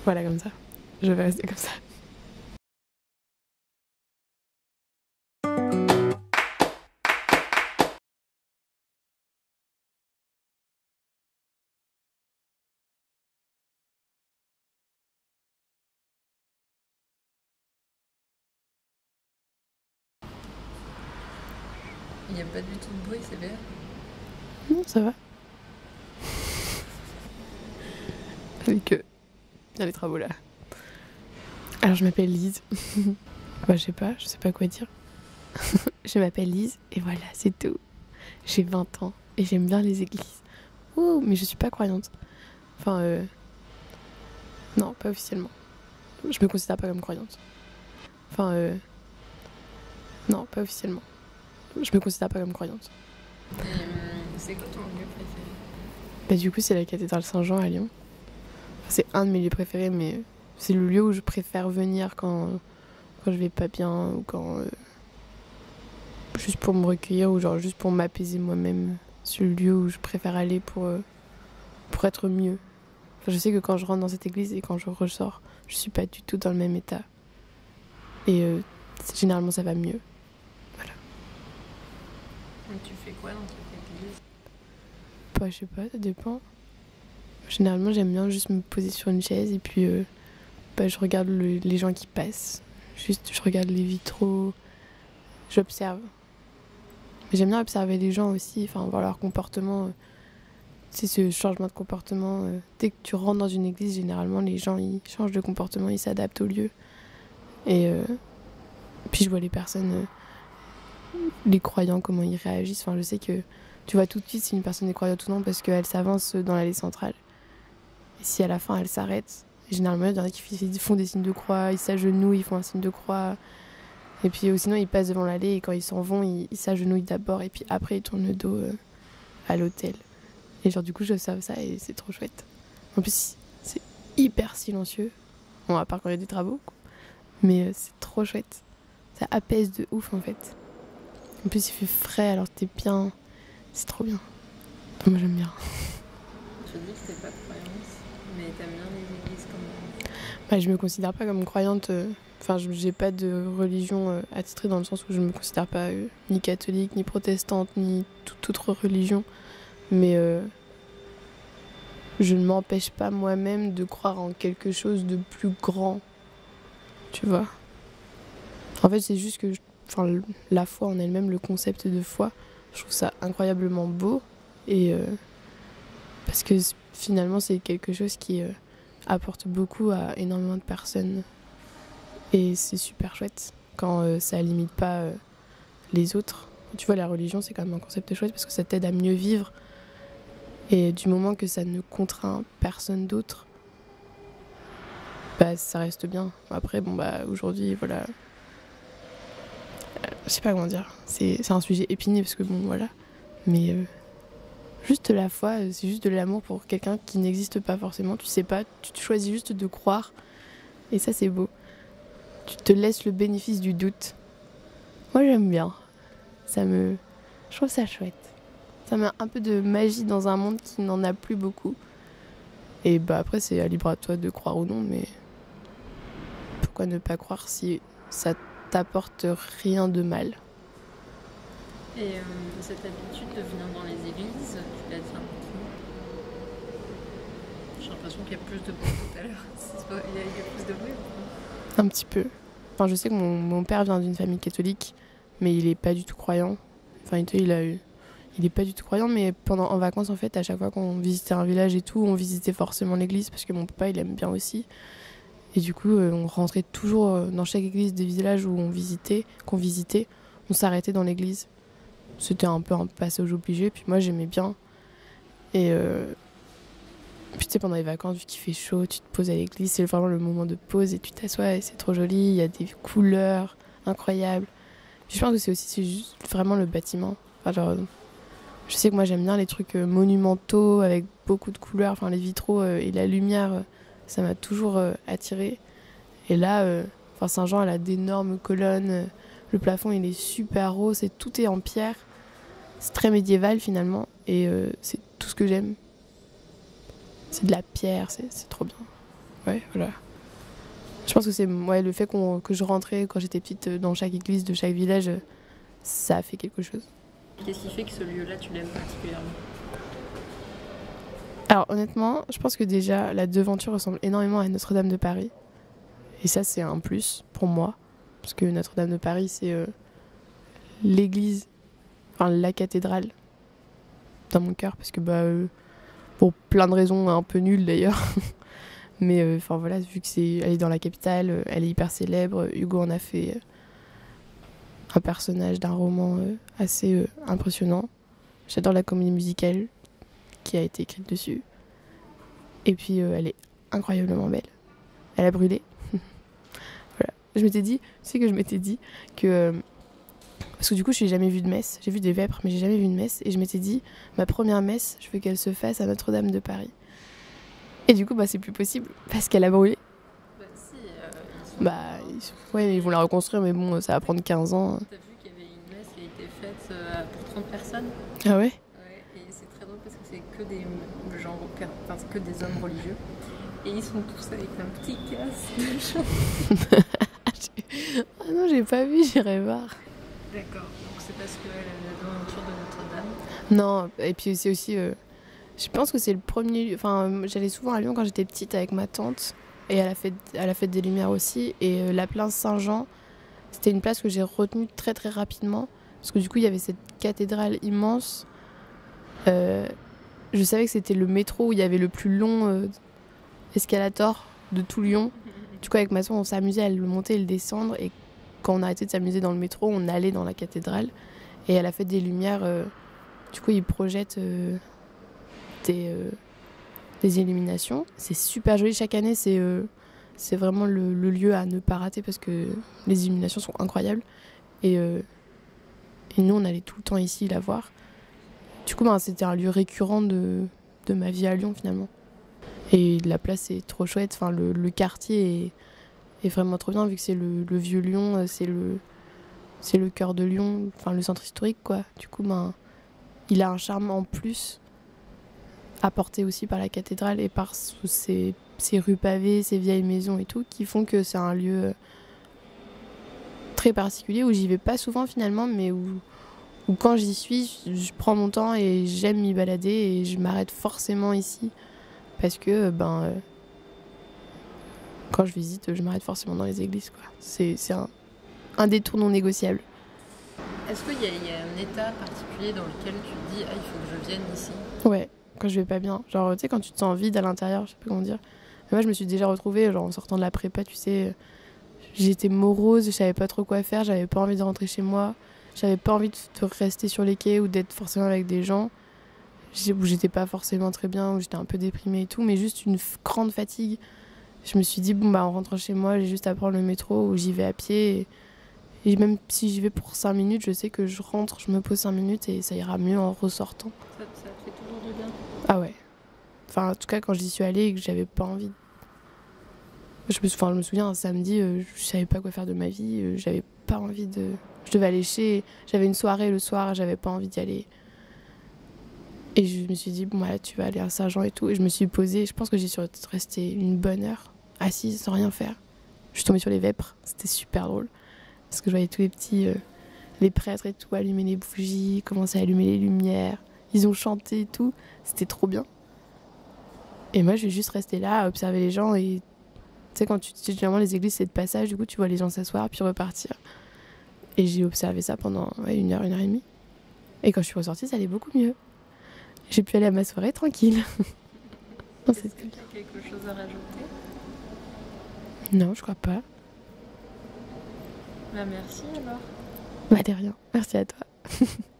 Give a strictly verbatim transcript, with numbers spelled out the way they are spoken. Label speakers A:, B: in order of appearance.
A: Voilà, comme ça. Je vais rester comme ça.
B: Il n'y a pas du tout de bruit, c'est bien.
A: Non, ça va. Avec eux. Il y a les travaux là. Alors, je m'appelle Lise. Bah, je sais pas, je sais pas quoi dire. Je m'appelle Lise et voilà, c'est tout. J'ai vingt ans et j'aime bien les églises. Ouh, mais je suis pas croyante. Enfin, euh... non, pas officiellement. Je me considère pas comme croyante. Enfin, euh... non, pas officiellement. Je me considère pas comme croyante.
B: Et hum, c'est quoi ton lieu préféré?
A: Bah, du coup, c'est la cathédrale Saint-Jean à Lyon. C'est un de mes lieux préférés, mais c'est le lieu où je préfère venir quand, quand je vais pas bien ou quand. Euh, juste pour me recueillir ou genre juste pour m'apaiser moi-même. C'est le lieu où je préfère aller pour, euh, pour être mieux. Enfin, je sais que quand je rentre dans cette église et quand je ressors, je suis pas du tout dans le même état. Et euh, généralement, ça va mieux. Voilà.
B: Et tu fais quoi dans cette église?
A: Bah, je sais pas, ça dépend. Généralement, j'aime bien juste me poser sur une chaise et puis euh, bah, je regarde le, les gens qui passent. Juste, je regarde les vitraux, j'observe. Mais j'aime bien observer les gens aussi, enfin, voir leur comportement. Euh, c'est ce changement de comportement. Euh, dès que tu rentres dans une église, généralement, les gens ils changent de comportement, ils s'adaptent au lieu. Et euh, puis je vois les personnes, euh, les croyants, comment ils réagissent. Enfin, je sais que tu vois tout de suite si une personne est croyante ou non parce qu'elle s'avance dans l'allée centrale. Et si à la fin elle s'arrête, généralement il y en a qui font des signes de croix, ils s'agenouillent, ils font un signe de croix. Et puis ou sinon ils passent devant l'allée et quand ils s'en vont, ils, ils s'agenouillent d'abord et puis après ils tournent le dos euh, à l'autel. Et genre du coup j'observe ça et c'est trop chouette. En plus c'est hyper silencieux, bon à part quand il y a des travaux, quoi. Mais euh, c'est trop chouette. Ça apaise de ouf en fait. En plus il fait frais alors t'es bien, c'est trop bien. Moi j'aime bien.
B: Tu dis que t'es pas croyante, mais t'aimes bien les églises quand même.
A: Bah, je me considère pas comme croyante. euh, Enfin, je- j'ai pas de religion euh, attitrée dans le sens où je me considère pas euh, ni catholique, ni protestante, ni toute autre religion. Mais euh, je ne m'empêche pas moi-même de croire en quelque chose de plus grand. Tu vois? En fait, c'est juste que je- enfin, le- la foi en elle-même, le concept de foi, je trouve ça incroyablement beau. Et euh, parce que c- finalement, c'est quelque chose qui euh, apporte beaucoup à énormément de personnes. Et c'est super chouette quand euh, ça limite pas euh, les autres. Tu vois, la religion, c'est quand même un concept chouette parce que ça t'aide à mieux vivre. Et du moment que ça ne contraint personne d'autre, bah ça reste bien. Après, bon, bah aujourd'hui, voilà. Euh, je sais pas comment dire. C'est c'est un sujet épineux parce que bon, voilà. Mais euh, juste la foi, euh, c'est juste de l'amour pour quelqu'un qui n'existe pas forcément. Tu sais pas, tu te choisis juste de croire. Et ça, c'est beau. Tu te laisses le bénéfice du doute. Moi, j'aime bien. Ça me. Je trouve ça chouette. Ça met un peu de magie dans un monde qui n'en a plus beaucoup. Et bah après, c'est à libre à toi de croire ou non, mais pourquoi ne pas croire si ça t'apporte rien de mal?
B: Et euh, cette habitude de venir dans les églises, tu l'as dit un peu. J'ai l'impression qu'il y a plus de bruit tout à l'heure. C'est pas- Il y, a, il y a plus de bruit ou pas?
A: Un petit peu. Enfin, je sais que mon, mon père vient d'une famille catholique, mais il est pas du tout croyant. Enfin, il, il a eu. Il est pas du tout croyant, mais pendant en vacances, en fait, à chaque fois qu'on visitait un village et tout, on visitait forcément l'église parce que mon papa, il aime bien aussi. Et du coup, euh, on rentrait toujours euh, dans chaque église des villages où on visitait, qu'on visitait, on s'arrêtait dans l'église. C'était un peu un passage obligé, puis moi j'aimais bien. Et euh, puis tu sais, pendant les vacances, vu qu'il fait chaud, tu te poses à l'église, c'est vraiment le moment de pause et tu t'assois et c'est trop joli, il y a des couleurs incroyables. Puis je pense que c'est aussi c'est juste vraiment le bâtiment. Enfin, genre, je sais que moi j'aime bien les trucs euh, monumentaux avec beaucoup de couleurs, enfin les vitraux euh, et la lumière, euh, ça m'a toujours euh, attirée. Et là, euh, enfin Saint-Jean, elle a d'énormes colonnes, euh, le plafond il est super haut, c'est, tout est en pierre. C'est très médiéval finalement et euh, c'est tout ce que j'aime. C'est de la pierre, c'est, c'est trop bien. ouais, voilà. Je pense que c'est ouais, le fait qu'on, que je rentrais quand j'étais petite dans chaque église de chaque village, ça a fait quelque chose.
B: Qu'est-ce qui fait que ce lieu-là, tu l'aimes particulièrement?
A: Alors honnêtement, je pense que déjà la devanture ressemble énormément à Notre-Dame de Paris. Et ça, c'est un plus pour moi. Parce que Notre-Dame de Paris, c'est euh, l'église, enfin la cathédrale dans mon cœur. Parce que, bah, euh, pour plein de raisons un peu nulles d'ailleurs. Mais enfin euh, voilà, vu que c'est, elle est dans la capitale, euh, elle est hyper célèbre. Hugo en a fait euh, un personnage d'un roman euh, assez euh, impressionnant. J'adore la comédie musicale qui a été écrite dessus. Et puis euh, elle est incroyablement belle. Elle a brûlé. Voilà. Je m'étais dit, tu sais que je m'étais dit que... Euh, parce que du coup, je n'ai jamais vu de messe. J'ai vu des vêpres, mais j'ai jamais vu une messe. Et je m'étais dit, ma première messe, je veux qu'elle se fasse à Notre-Dame de Paris. Et du coup, bah, c'est plus possible, parce qu'elle a brûlé.
B: Bah si, euh, ils sont...
A: Bah, ils... ouais, ils vont la reconstruire, mais bon, ça va prendre quinze ans.
B: T'as vu qu'il y avait une messe qui a été faite euh, pour trente personnes?
A: Ah ouais?
B: Ouais, et c'est très drôle parce que c'est que des gens, enfin, c'est que des hommes religieux. Et ils sont tous avec un petit casque.
A: Ah non, j'ai pas vu, j'irai voir.
B: D'accord, donc c'est parce qu'elle a la devanture de Notre-Dame.
A: Non, et puis c'est aussi... Euh, je pense que c'est le premier... Enfin, euh, j'allais souvent à Lyon quand j'étais petite avec ma tante. Et à la fête, à la fête des Lumières aussi. Et euh, la place Saint-Jean, c'était une place que j'ai retenue très très rapidement. Parce que du coup, il y avait cette cathédrale immense. Euh, je savais que c'était le métro où il y avait le plus long euh, escalator de tout Lyon. Du coup, avec ma soeur, on s'amusait à le monter et le descendre. Et quand on arrêtait de s'amuser dans le métro, on allait dans la cathédrale. Et à la fête des Lumières, euh, du coup, ils projettent euh, des, euh, des illuminations. C'est super joli. Chaque année, c'est euh, c'est vraiment le, le lieu à ne pas rater parce que les illuminations sont incroyables. Et, euh, et nous, on allait tout le temps ici la voir. Du coup, ben, c'était un lieu récurrent de, de ma vie à Lyon, finalement. Et la place est trop chouette. Enfin, le, le quartier est, est vraiment trop bien vu que c'est le, le vieux Lyon, c'est le, c'est le cœur de Lyon, enfin le centre historique, quoi. Du coup, ben, il a un charme en plus, apporté aussi par la cathédrale et par ses, ses rues pavées, ses vieilles maisons et tout, qui font que c'est un lieu très particulier où j'y vais pas souvent finalement, mais où, où quand j'y suis, je prends mon temps et j'aime m'y balader et je m'arrête forcément ici. Parce que ben, euh, quand je visite, je m'arrête forcément dans les églises, quoi. C'est, c'est un, un détour non négociable.
B: Est-ce qu'il y, y a un état particulier dans lequel tu te dis « Ah, il faut que je vienne ici » ?
A: Ouais, quand je vais pas bien. Genre, tu sais, quand tu te sens vide à l'intérieur, je sais pas comment dire. Mais moi, je me suis déjà retrouvée, genre, en sortant de la prépa, tu sais, j'étais morose, je savais pas trop quoi faire, j'avais pas envie de rentrer chez moi, j'avais pas envie de rester sur les quais ou d'être forcément avec des gens. Où j'étais pas forcément très bien, où j'étais un peu déprimée et tout, mais juste une f- grande fatigue. Je me suis dit, bon, bah, en rentrant chez moi, j'ai juste à prendre le métro ou j'y vais à pied. Et, et même si j'y vais pour cinq minutes, je sais que je rentre, je me pose cinq minutes et ça ira mieux en ressortant.
B: Ça, ça te fait toujours du bien?
A: Ah ouais. Enfin, en tout cas, quand j'y suis allée et que j'avais pas envie. Je me, enfin, je me souviens, un samedi, euh, je savais pas quoi faire de ma vie, euh, j'avais pas envie de. Je devais aller chez. J'avais une soirée le soir, j'avais pas envie d'y aller. Et je me suis dit, bon, voilà, tu vas aller à Saint-Jean et tout. Et je me suis posée, je pense que j'y suis restée une bonne heure, assise, sans rien faire. Je suis tombée sur les vêpres, c'était super drôle. Parce que je voyais tous les petits, euh, les prêtres et tout, allumer les bougies, commencer à allumer les lumières. Ils ont chanté et tout, c'était trop bien. Et moi, je suis juste restée là à observer les gens. Et tu sais, quand tu généralement, les églises, c'est de passage, du coup, tu vois les gens s'asseoir puis repartir. Et j'ai observé ça pendant ouais, une heure, une heure et demie. Et quand je suis ressortie, ça allait beaucoup mieux. J'ai pu aller à ma soirée tranquille.
B: Non, Est-ce que tu as quelque chose à rajouter?
A: Non, je crois pas.
B: Bah merci alors.
A: Bah de rien. Merci à toi.